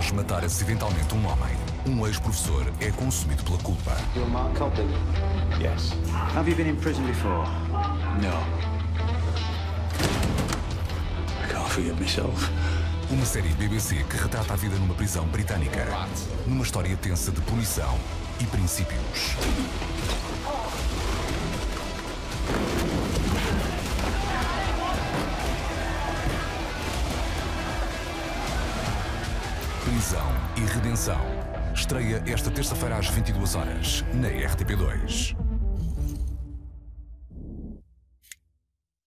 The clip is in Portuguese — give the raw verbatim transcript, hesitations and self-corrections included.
Após matar acidentalmente um homem, um ex-professor é consumido pela culpa. You're Mark Copley? Yes. Have you been in prison before? No. I can't forgive myself. Uma série B B C que retrata a vida numa prisão britânica, numa história tensa de punição e princípios. Prisão e Redenção. Estreia esta terça-feira às vinte e duas horas, na R T P dois.